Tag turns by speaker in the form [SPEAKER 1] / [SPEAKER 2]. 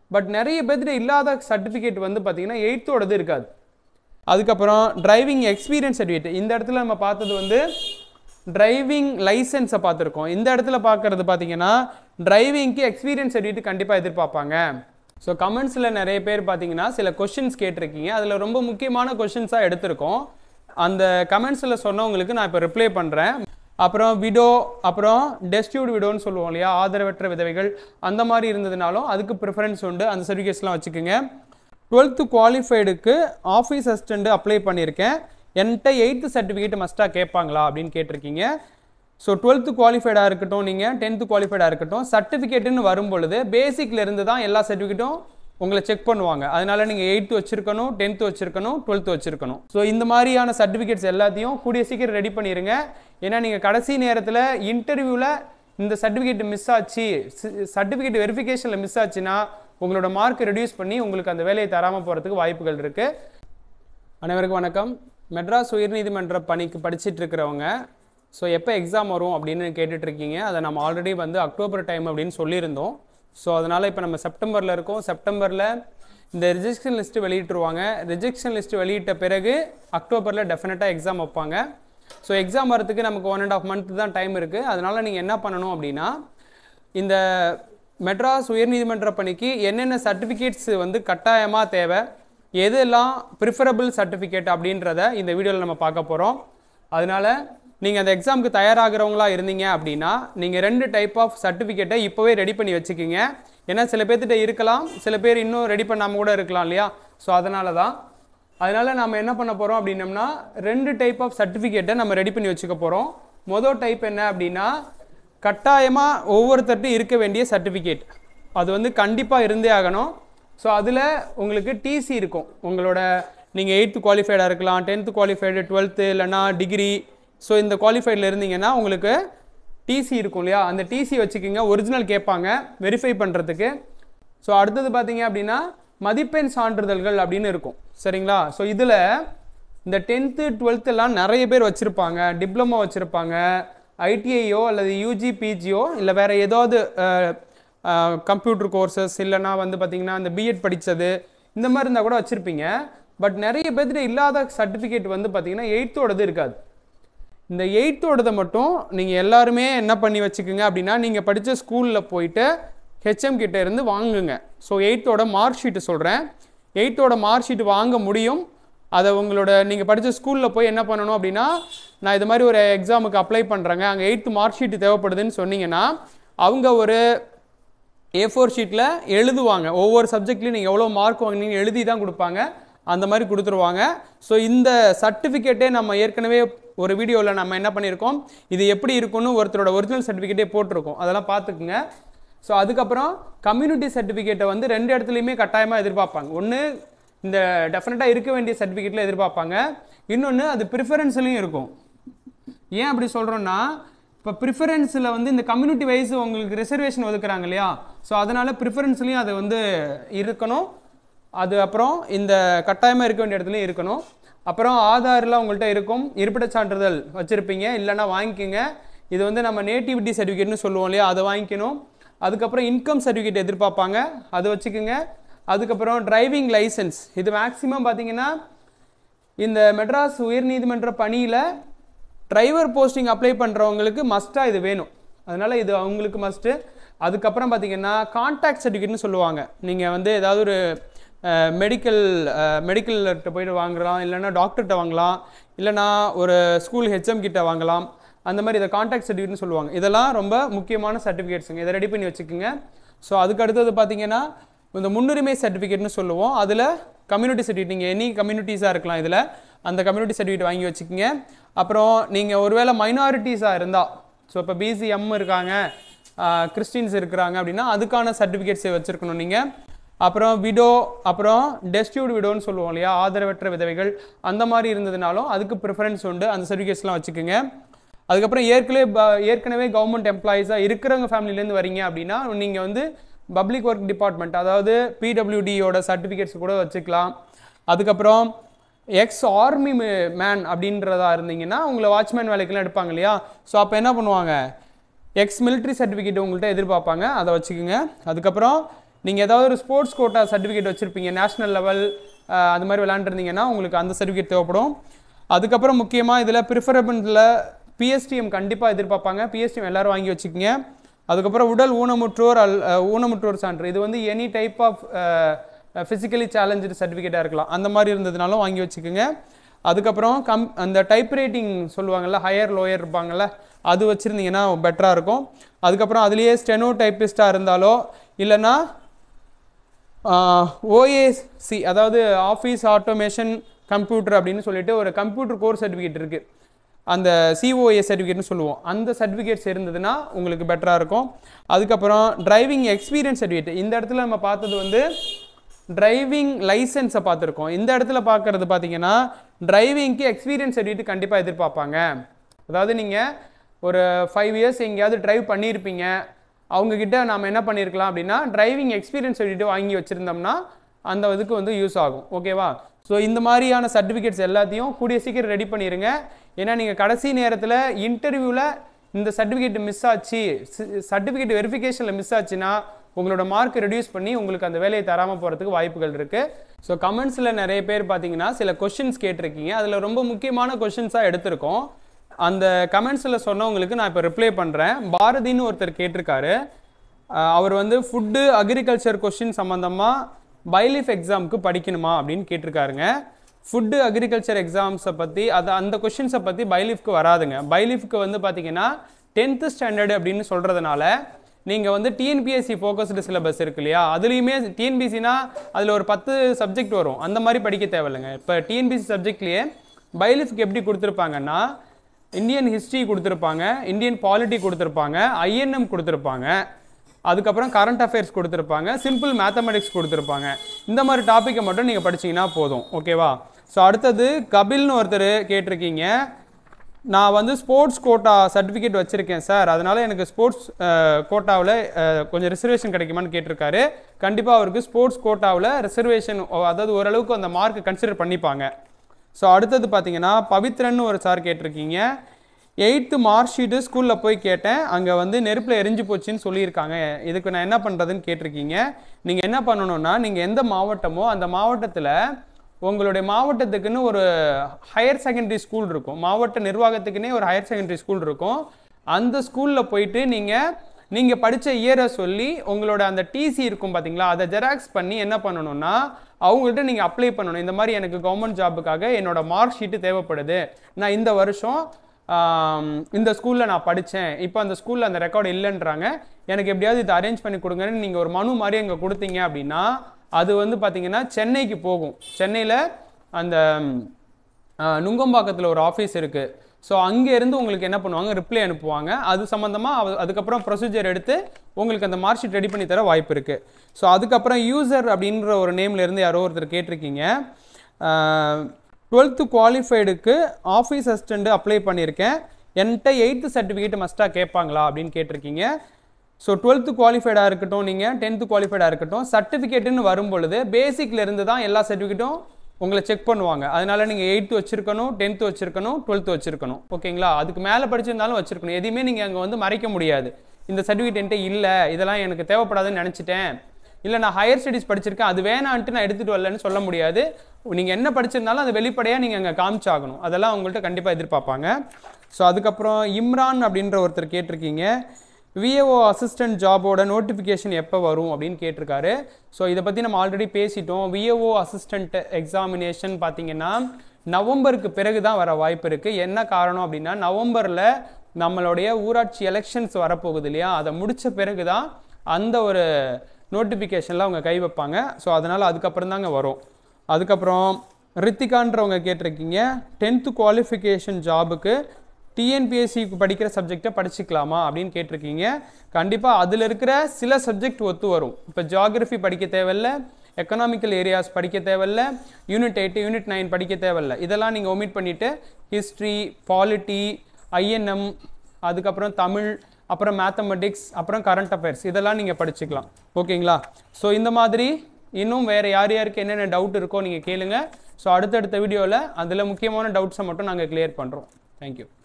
[SPEAKER 1] But நிறைய பேர்கிட்ட இல்லாத சர்டிஃபிகேட் வந்து பார்த்தீங்கன்னா 8th இருக்காது. அதுக்கப்புறம் டிரைவிங் எக்ஸ்பீரியன்ஸ் சர்டிஃபிகேட். இந்த இடத்துல நம்ம பார்த்தது வந்து டிரைவிங் லைசன்ஸை பார்த்துருக்கோம். இந்த இடத்துல பார்க்குறது பார்த்தீங்கன்னா டிரைவிங்க்கு எக்ஸ்பீரியன்ஸ் சர்டிஃபிகேட் கண்டிப்பாக எதிர்பார்ப்பாங்க. ஸோ கமெண்ட்ஸில் நிறைய பேர் பார்த்தீங்கன்னா சில கொஷின்ஸ் கேட்டிருக்கீங்க. அதில் ரொம்ப முக்கியமான கொஷின்ஸாக எடுத்திருக்கோம். அந்த கமெண்ட்ஸில் சொன்னவங்களுக்கு நான் இப்போ ரிப்ளை பண்ணுறேன். அப்புறம் விடோ, அப்புறம் டெஸ்டியூட் விடோன்னு சொல்லுவோம் இல்லையா, ஆதரவற்ற விதவைகள், அந்த மாதிரி இருந்ததுனாலும் அதுக்கு ப்ரிஃபரன்ஸ் உண்டு. அந்த சர்டிஃபிகேட்ஸ்லாம் வச்சுக்கோங்க. 12th குவாலிஃபைடுக்கு ஆஃபீஸ் அசிஸ்டண்ட் அப்ளை பண்ணியிருக்கேன், என்கிட்ட 8th சர்டிஃபிகேட் மஸ்ட்டாக கேட்பாங்களா அப்படின்னு கேட்டிருக்கீங்க. ஸோ 12th குவாலிஃபைடாக இருக்கட்டும், நீங்கள் 10th குவாலிஃபைடாக இருக்கட்டும், சர்டிஃபிகேட்டுன்னு வரும்பொழுது பேசிக்கில் இருந்து தான் எல்லா சர்டிஃபிகேட்டும் உங்களை செக் பண்ணுவாங்க. அதனால நீங்கள் 8th வச்சிருக்கணும், 10th வச்சிருக்கணும், 12th வச்சிருக்கணும். ஸோ இந்த மாதிரியான சர்டிஃபிகேட்ஸ் எல்லாத்தையும் கூடிய சீக்கிரம் ரெடி பண்ணிடுங்க. ஏன்னா நீங்கள் கடைசி நேரத்தில் இன்டர்வியூவில் இந்த சர்டிஃபிகேட் மிஸ் ஆச்சு, சர்டிஃபிகேட் வெரிஃபிகேஷனில் மிஸ் ஆச்சுன்னா உங்களோட மார்க் ரெடியூஸ் பண்ணி உங்களுக்கு அந்த வேலையை தராமல் போகிறதுக்கு வாய்ப்புகள் இருக்குது. அனைவருக்கும் வணக்கம். மெட்ராஸ் உயர்நீதிமன்ற பணிக்கு படிச்சுட்டு இருக்கிறவங்க ஸோ எப்போ எக்ஸாம் வரும் அப்படின்னு கேட்டுட்ருக்கீங்க. அதை நம்ம ஆல்ரெடி வந்து அக்டோபர் டைம் அப்படின்னு சொல்லியிருந்தோம். ஸோ அதனால் இப்போ நம்ம செப்டம்பரில் இருக்கோம். செப்டம்பரில் இந்த ரிஜெக்ஷன் லிஸ்ட்டு வெளியிட்டுருவாங்க. ரிஜெக்ஷன் லிஸ்ட்டு வெளியிட்ட பிறகு அக்டோபரில் டெஃபினட்டாக எக்ஸாம் வைப்பாங்க. ஸோ எக்ஸாம் வரதுக்கு நமக்கு 1.5 month தான் டைம் இருக்குது. அதனால் நீங்கள் என்ன பண்ணணும் அப்படின்னா, இந்த மெட்ராஸ் உயர்நீதிமன்ற பணிக்கு என்னென்ன சர்டிஃபிகேட்ஸ் வந்து கட்டாயமாக தேவை, எதெல்லாம் ப்ரிஃபரபிள் சர்டிஃபிகேட் அப்படின்றத இந்த வீடியோவில் நம்ம பார்க்க போகிறோம். அதனால் நீங்கள் அந்த எக்ஸாமுக்கு தயாராகிறவங்களா இருந்தீங்க அப்படின்னா நீங்கள் 2 டைப் ஆஃப் சர்டிஃபிகேட்டை இப்போவே ரெடி பண்ணி வச்சுக்கிங்க. ஏன்னா சில பேர்த்திட்ட இருக்கலாம், சில பேர் இன்னும் ரெடி பண்ணாமல் கூட இருக்கலாம் இல்லையா. ஸோ அதனால் நம்ம என்ன பண்ண போகிறோம் அப்படின்னம்னா 2 டைப் ஆஃப் சர்டிஃபிகேட்டை நம்ம ரெடி பண்ணி வச்சுக்க போகிறோம். மொதல் டைப் என்ன அப்படின்னா, கட்டாயமாக ஒவ்வொருத்தர்கிட்டும் இருக்க வேண்டிய சர்டிஃபிகேட், அது வந்து கண்டிப்பாக இருந்தே ஆகணும். ஸோ அதில் உங்களுக்கு டிசி இருக்கும். உங்களோட நீங்கள் 8th குவாலிஃபைடாக இருக்கலாம், 10th குவாலிஃபைடு, 12th இல்லைனா டிகிரி. ஸோ இந்த குவாலிஃபைடில் இருந்தீங்கன்னா உங்களுக்கு டிசி இருக்கும் இல்லையா, அந்த டிசி வச்சுக்கிங்க. ஒரிஜினல் கேட்பாங்க வெரிஃபை பண்ணுறதுக்கு. ஸோ அடுத்தது பார்த்தீங்க அப்படின்னா மதிப்பெண் சான்றிதழ்கள் அப்படின்னு இருக்கும், சரிங்களா. ஸோ இதில் இந்த 10th 12th எல்லாம் நிறைய பேர் வச்சுருப்பாங்க, டிப்ளமோ வச்சுருப்பாங்க, ஐடிஐயோ அல்லது யூஜி பிஜியோ இல்லை வேறு ஏதாவது கம்ப்யூட்டர் கோர்சஸ், இல்லைனா வந்து பார்த்திங்கன்னா இந்த பிஎட் படித்தது, இந்த மாதிரி இருந்தால் கூட வச்சுருப்பீங்க. பட் நிறைய பேர்கிட்ட இல்லாத சர்டிஃபிகேட் வந்து பார்த்திங்கன்னா 8th இருக்காது. இந்த 8th மட்டும் நீங்கள் எல்லாருமே என்ன பண்ணி வச்சுக்கோங்க அப்படின்னா, நீங்கள் படித்த ஸ்கூலில் போயிட்டு ஹெச்எம் கிட்டே இருந்து வாங்குங்க. ஸோ 8th மார்க் ஷீட்டு சொல்கிறேன். 8th மார்க் ஷீட் வாங்க முடியும். அதை உங்களோட நீங்கள் படித்த ஸ்கூலில் போய் என்ன பண்ணணும் அப்படின்னா, நான் இது மாதிரி ஒரு எக்ஸாமுக்கு அப்ளை பண்ணுறேங்க, அங்கே 8th மார்க் ஷீட்டு தேவைப்படுதுன்னு சொன்னீங்கன்னா அவங்க ஒரு A4 ஷீட்டில் எழுதுவாங்க. ஒவ்வொரு சப்ஜெக்ட்லையும் நீங்கள் எவ்வளோ மார்க் வாங்கினீங்க எழுதி தான் கொடுப்பாங்க. அந்த மாதிரி கொடுத்துருவாங்க. ஸோ இந்த சர்டிஃபிகேட்டே நம்ம ஏற்கனவே ஒரு வீடியோவில் நம்ம என்ன பண்ணியிருக்கோம், இது எப்படி இருக்குன்னு ஒருத்தரோட ஒரிஜினல் சர்டிஃபிகேட்டே போட்டிருக்கோம், அதெல்லாம் பார்த்துக்குங்க. ஸோ அதுக்கப்புறம் கம்யூனிட்டி சர்டிஃபிகேட்டை வந்து 2 இடத்துலையுமே கட்டாயமாக எதிர்பார்ப்பாங்க. ஒன்று இந்த டெஃபினட்டாக இருக்க வேண்டிய சர்டிஃபிகேட்டில் எதிர்பார்ப்பாங்க, இன்னொன்று அது ப்ரிஃபரன்ஸ்லையும் இருக்கும். ஏன் அப்படி சொல்கிறோன்னா, இப்போ ப்ரிஃபரன்ஸில் வந்து இந்த கம்யூனிட்டி வைஸ் உங்களுக்கு ரிசர்வேஷன் ஒதுக்குறாங்க இல்லையா. ஸோ அதனால் ப்ரிஃபரன்ஸ்லையும் அது வந்து இருக்கணும். அது அப்புறம் இந்த கட்டாயமாக இருக்க வேண்டிய இடத்துலையும் இருக்கணும். அப்புறம் ஆதாரில் உங்கள்கிட்ட இருக்கும், இருப்பிடச் சான்றிதழ் வச்சுருப்பீங்க, இல்லைனா வாங்கிக்கோங்க. இது வந்து நம்ம நேட்டிவிட்டி சர்டிஃபிகேட்னு சொல்லுவோம் இல்லையா, அதை வாங்கிக்கணும். அதுக்கப்புறம் இன்கம் சர்டிஃபிகேட் எதிர்பார்ப்பாங்க, அது வச்சுக்கோங்க. அதுக்கப்புறம் டிரைவிங் லைசன்ஸ், இது மேக்ஸிமம் பார்த்தீங்கன்னா இந்த மெட்ராஸ் உயர்நீதிமன்ற பணியில் டிரைவர் போஸ்டிங் அப்ளை பண்ணுறவங்களுக்கு மஸ்ட்டாக இது வேணும். அதனால் இது அவங்களுக்கு மஸ்ட்டு. அதுக்கப்புறம் பார்த்தீங்கன்னா கான்டாக்ட் சர்டிஃபிகேட்னு சொல்லுவாங்க. நீங்கள் வந்து ஏதாவது ஒரு மெடிக்கல்கிட்ட போய்ட்டு வாங்கலாம், இல்லைனா டாக்டர்கிட்ட வாங்கலாம், இல்லைனா ஒரு ஸ்கூல் ஹெச்எம் கிட்ட வாங்கலாம். அந்த மாதிரி இதை கான்டாக்ட் சர்டிஃபிகேட்னு சொல்லுவாங்க. இதெல்லாம் ரொம்ப முக்கியமான சர்டிஃபிகேட்ஸுங்க, இதை ரெடி பண்ணி வச்சுக்கோங்க. ஸோ அதுக்கு அடுத்தது பார்த்தீங்கன்னா இந்த முன்னுரிமை சர்டிஃபிகேட்னு சொல்லுவோம். அதில் கம்யூனிட்டி சர்டிஃபிகேட், நீங்கள் எனி கம்யூனிட்டிஸாக இருக்கலாம், இதில் அந்த கம்யூனிட்டி சர்டிஃபிகேட் வாங்கி வச்சுக்கோங்க. அப்புறம் நீங்கள் ஒருவேளை மைனாரிட்டிஸாக இருந்தால், ஸோ இப்போ பிசிஎம் இருக்காங்க, கிறிஸ்டின்ஸ் இருக்கிறாங்க அப்படின்னா அதுக்கான சர்டிஃபிகேட்ஸை வச்சுருக்கணும் நீங்கள். அப்புறம் விடோ, அப்புறம் டெஸ்டியூட் விடோன்னு சொல்லுவோம் இல்லையா, ஆதரவற்ற விதவைகள், அந்த மாதிரி இருந்ததுனாலும் அதுக்கு ப்ரிஃபரன்ஸ் உண்டு. அந்த சர்டிஃபிகேட்ஸ்லாம் வச்சுக்கோங்க. அதுக்கப்புறம் ஏற்கனவே கவர்மெண்ட் எம்ப்ளாயீஸாக இருக்கிறவங்க ஃபேமிலியிலேருந்து வரீங்க அப்படின்னா நீங்கள் வந்து பப்ளிக் ஒர்க் டிபார்ட்மெண்ட், அதாவது பிடபிள்யூடியோட சர்டிஃபிகேட்ஸ் கூட வச்சுக்கலாம். அதுக்கப்புறம் எக்ஸ் ஆர்மி மேன் அப்படின்றதா இருந்தீங்கன்னா உங்களை வாட்ச்மேன் வேலைக்கெல்லாம் எடுப்பாங்க இல்லையா. ஸோ அப்போ என்ன பண்ணுவாங்க, எக்ஸ் மிலிட்ரி சர்டிஃபிகேட் உங்கள்கிட்ட எதிர்பார்ப்பாங்க, அதை வச்சுக்கோங்க. அதுக்கப்புறம் நீங்கள் ஏதாவது ஒரு ஸ்போர்ட்ஸ் கோட்டா சர்டிஃபிகேட் வச்சுருப்பீங்க, நேஷ்னல் லெவல் அது மாதிரி விளையாண்டுருந்தீங்கன்னா உங்களுக்கு அந்த சர்டிஃபிகேட் தேவைப்படும். அதுக்கப்புறம் முக்கியமாக இதில் ப்ரிஃபரபிளில் பிஎஸ்டிஎம் கண்டிப்பாக எதிர்பார்ப்பாங்க. பிஎஸ்டிஎம் எல்லோரும் வாங்கி வச்சுக்கோங்க. அதுக்கப்புறம் உடல் ஊனமுற்றோர் சான்று, இது வந்து any type of physically challenge சர்டிஃபிகேட்டாக இருக்கலாம், அந்த மாதிரி இருந்ததுனாலும் வாங்கி வச்சுக்கோங்க. அதுக்கப்புறம் அந்த டைப் ரைட்டிங் சொல்லுவாங்கள்ல, ஹையர் லோயர் இருப்பாங்கள்ல, அது வச்சுருந்தீங்கன்னா பெட்டராக இருக்கும். அதுக்கப்புறம் அதுலேயே ஸ்டெனோ டைப்பிஸ்டாக இருந்தாலோ இல்லைன்னா ஓஏசி, அதாவது ஆஃபீஸ் ஆட்டோமேஷன் கம்ப்யூட்டர் அப்படின்னு சொல்லிட்டு ஒரு கம்ப்யூட்டர் கோர்ஸ் சர்டிஃபிகேட் இருக்குது, அந்த COA சர்டிஃபிகேட்னு சொல்லுவோம், அந்த சர்டிஃபிகேட்ஸ் இருந்ததுன்னா உங்களுக்கு பெட்டராக இருக்கும். அதுக்கப்புறம் டிரைவிங் எக்ஸ்பீரியன்ஸ் சர்டிஃபிகேட், இந்த இடத்துல நம்ம பார்த்தது வந்து டிரைவிங் லைசன்ஸை பார்த்துருக்கோம். இந்த இடத்துல பார்க்குறது பார்த்தீங்கன்னா டிரைவிங்க்கு எக்ஸ்பீரியன்ஸ் சர்டிஃபிகேட் கண்டிப்பாக எதிர்பார்ப்பாங்க. அதாவது நீங்கள் ஒரு 5 இயர்ஸ் எங்கேயாவது ட்ரைவ் பண்ணியிருப்பீங்க, அவங்கக்கிட்ட நாம் என்ன பண்ணியிருக்கலாம் அப்படின்னா டிரைவிங் எக்ஸ்பீரியன்ஸ் சர்டிஃபிகேட் வாங்கி வச்சுருந்தோம்னா அந்த இதுக்கு வந்து யூஸ் ஆகும். ஓகேவா? ஸோ இந்த மாதிரியான சர்டிஃபிகேட்ஸ் எல்லாத்தையும் கூடிய சீக்கிரம் ரெடி பண்ணிடுங்க. ஏன்னா நீங்கள் கடைசி நேரத்தில் இன்டர்வியூவில் இந்த சர்டிஃபிகேட் மிஸ் ஆச்சு, சர்டிஃபிகேட் வெரிஃபிகேஷனில் மிஸ் ஆச்சுன்னா உங்களோட மார்க் ரெடியூஸ் பண்ணி உங்களுக்கு அந்த வேலையை தராமல் போகிறதுக்கு வாய்ப்புகள் இருக்குது. ஸோ கமெண்ட்ஸில் நிறைய பேர் பார்த்தீங்கன்னா சில கொஷின்ஸ் கேட்டிருக்கீங்க, அதில் ரொம்ப முக்கியமான கொஷின்ஸாக எடுத்திருக்கோம். அந்த கமெண்ட்ஸில் சொன்னவங்களுக்கு நான் இப்போ ரிப்ளை பண்ணுறேன். பாரதின்னு ஒருத்தர் கேட்டிருக்காரு, அவர் வந்து ஃபுட்டு அக்ரிகல்ச்சர் கொஷின் சம்மந்தமாக பைலிஃப் எக்ஸாமுக்கு படிக்கணுமா அப்படின்னு கேட்டிருக்காருங்க. ஃபுட்டு அக்ரிகல்ச்சர் எக்ஸாம்ஸை பற்றி அந்த கொஷின்ஸை பற்றி பைலிஃப்க்கு வராதுங்க. பைலிஃப்க்கு வந்து பார்த்தீங்கன்னா 10th ஸ்டாண்டர்டு அப்படின்னு சொல்கிறதுனால நீங்கள் வந்து டிஎன்பிஎஸ்சி ஃபோக்கஸ்டு சிலபஸ் இருக்கு இல்லையா, அதுலேயுமே டிஎன்பிஎஸ்சினா அதில் ஒரு 10 சப்ஜெக்ட் வரும், அந்த மாதிரி படிக்க தேவையில்லைங்க. இப்போ டிஎன்பிஎஸ்சி சப்ஜெக்ட்லேயே பைலிஃப்க்கு எப்படி கொடுத்துருப்பாங்கன்னா இந்தியன் ஹிஸ்ட்ரி கொடுத்துருப்பாங்க, இந்தியன் பாலிட்டி கொடுத்துருப்பாங்க, INM கொடுத்துருப்பாங்க, அதுக்கப்புறம் கரண்ட் அஃபேர்ஸ் கொடுத்துருப்பாங்க, சிம்பிள் மேத்தமெட்டிக்ஸ் கொடுத்துருப்பாங்க. இந்த மாதிரி டாப்பிக்கை மட்டும் நீங்கள் படிச்சிங்கன்னா போதும். ஓகேவா? ஸோ அடுத்தது கபில்னு ஒருத்தர் கேட்டிருக்கீங்க, நான் வந்து ஸ்போர்ட்ஸ் கோட்டா சர்டிஃபிகேட் வச்சுருக்கேன் சார், அதனால் எனக்கு ஸ்போர்ட்ஸ் கோட்டாவில் கொஞ்சம் ரிசர்வேஷன் கிடைக்குமான்னு கேட்டிருக்காரு. கண்டிப்பாக அவருக்கு ஸ்போர்ட்ஸ் கோட்டாவில் ரிசர்வேஷன், அதாவது ஓரளவுக்கு அந்த மார்க் கன்சிடர் பண்ணிப்பாங்க. ஸோ அடுத்தது பார்த்தீங்கன்னா பவித்ரன்னு ஒரு சார் கேட்டிருக்கீங்க, 8th மார்க் ஷீட்டு ஸ்கூலில் போய் கேட்டேன், அங்கே வந்து நெருப்பில் எரிஞ்சு போச்சுன்னு சொல்லியிருக்காங்க, இதுக்கு நான் என்ன பண்ணுறதுன்னு கேட்டிருக்கீங்க. நீங்கள் என்ன பண்ணணும்னா, நீங்கள் எந்த மாவட்டமோ அந்த மாவட்டத்தில் உங்களுடைய மாவட்டத்துக்குன்னு ஒரு ஹையர் செகண்டரி ஸ்கூல் இருக்கும், மாவட்ட நிர்வாகத்துக்குன்னே ஒரு ஹையர் செகண்டரி ஸ்கூல் இருக்கும், அந்த ஸ்கூலில் போயிட்டு நீங்கள் படித்த இயரை சொல்லி உங்களோட அந்த டிசி இருக்கும் பார்த்தீங்களா, அதை ஜெராக்ஸ் பண்ணி என்ன பண்ணணும்னா அவங்கள்ட்ட நீங்கள் அப்ளை பண்ணணும். இந்த மாதிரி எனக்கு கவர்மெண்ட் ஜாபுக்காக என்னோட மார்க் ஷீட்டு தேவைப்படுது, நான் இந்த வருஷம் இந்த ஸ்கூலில் நான் படித்தேன், இப்போ அந்த ஸ்கூலில் அந்த ரெக்கார்டு இல்லைன்றாங்க, எனக்கு எப்படியாவது இதை அரேஞ்ச் பண்ணி கொடுங்கன்னு நீங்கள் ஒரு மனு மாதிரி அங்கே கொடுத்தீங்க அப்படின்னா அது வந்து பார்த்தீங்கன்னா சென்னைக்கு போகும். சென்னையில் அந்த நுங்கம்பாக்கத்தில் ஒரு ஆஃபீஸ் இருக்குது. ஸோ அங்கேருந்து உங்களுக்கு என்ன பண்ணுவாங்க, ரிப்ளை அனுப்புவாங்க, அது சம்மந்தமாக அதுக்கப்புறம் ப்ரொசீஜர் எடுத்து உங்களுக்கு அந்த மார்க் ஷீட் ரெடி பண்ணி தர வாய்ப்பு இருக்குது. ஸோ அதுக்கப்புறம் யூசர் அப்படின்ற ஒரு நேம்லேருந்து யாரோ ஒருத்தர் கேட்டிருக்கீங்க, 12th குவாலிஃபைடுக்கு ஆஃபீஸ் அசிஸ்டண்ட் அப்ளை பண்ணியிருக்கேன், என்கிட்ட 8th சர்டிஃபிகேட் மஸ்ட்டாக கேட்பாங்களா அப்படின்னு கேட்டிருக்கீங்க. ஸோ 12th குவாலிஃபைடாக இருக்கட்டும், நீங்கள் 10th குவாலிஃபைடாக இருக்கட்டும், சர்டிஃபிகேட்டுன்னு வரும்பொழுது பேசிக்லேருந்து தான் எல்லா சர்டிஃபிகேட்டும் உங்களை செக் பண்ணுவாங்க. அதனால் நீங்கள் 8th வச்சுருக்கணும், 10th வச்சுருக்கணும், 12th வச்சுருக்கணும். ஓகேங்களா? அதுக்கு மேலே படிச்சிருந்தாலும் வச்சுருக்கணும். எதையுமே நீங்கள் அங்கே வந்து மறைக்க முடியாது. இந்த சர்டிஃபிகேட் என்கிட்ட இல்லை, இதெல்லாம் எனக்கு தேவைப்படாதுன்னு நினச்சிட்டேன், இல்லை நான் ஹையர் ஸ்டடீஸ் படிச்சிருக்கேன் அது வேணான்ட்டு நான் எடுத்துகிட்டு வரலன்னு சொல்ல முடியாது. நீங்கள் என்ன படிச்சிருந்தாலும் அது வெளிப்படையாக நீங்கள் அங்கே காமிச்சாகணும். அதெல்லாம் உங்கள்கிட்ட கண்டிப்பாக எதிர்பார்ப்பாங்க. ஸோ அதுக்கப்புறம் இம்ரான் அப்படின்ற ஒருத்தர் கேட்டிருக்கீங்க, VAO அசிஸ்டன்ட் ஜாபோட நோட்டிஃபிகேஷன் எப்போ வரும் அப்படின்னு கேட்டிருக்காரு. ஸோ இதை பற்றி நம்ம ஆல்ரெடி பேசிட்டோம். VAO அசிஸ்டன்ட் எக்ஸாமினேஷன் பார்த்தீங்கன்னா நவம்பருக்கு பிறகு தான் வர வாய்ப்பு இருக்குது. என்ன காரணம் அப்படின்னா நவம்பரில் நம்மளுடைய ஊராட்சி எலெக்ஷன்ஸ் வரப்போகுது இல்லையா, அதை முடித்த பிறகு தான் அந்த ஒரு நோட்டிஃபிகேஷனில் அவங்க கை வைப்பாங்க. ஸோ அதனால் அதுக்கப்புறம் தாங்க வரும். அதுக்கப்புறம் ரித்திகான்றவங்க கேட்டிருக்கீங்க, 10th குவாலிஃபிகேஷன் ஜாபுக்கு டிஎன்பிஎஸ்சிக்கு படிக்கிற சப்ஜெக்டை படிச்சுக்கலாமா அப்படின்னு கேட்டிருக்கீங்க. கண்டிப்பாக அதில் இருக்கிற சில சப்ஜெக்ட் ஒத்து வரும். இப்போ ஜியாகிரஃபி படிக்க தேவையில்லை, எக்கனாமிக்கல் ஏரியாஸ் படிக்க தேவையில்லை, யூனிட் 8 யூனிட் 9 படிக்க தேவையில்லை. இதெல்லாம் நீங்கள் ஒமிட் பண்ணிவிட்டு ஹிஸ்ட்ரி, பாலிட்டி, INM, அதுக்கப்புறம் தமிழ், அப்புறம் மேத்தமெட்டிக்ஸ், அப்புறம் கரண்ட் அஃபேர்ஸ், இதெல்லாம் நீங்கள் படிச்சுக்கலாம். ஓகேங்களா? ஸோ இந்த மாதிரி இன்னும் வேறு யார் யாருக்கு என்னென்ன டவுட் இருக்கோ நீங்கள் கேளுங்க. ஸோ அடுத்தடுத்த வீடியோவில் அதில் முக்கியமான டவுட்ஸை மட்டும் நாங்கள் கிளியர் பண்ணுறோம். தேங்க்யூ.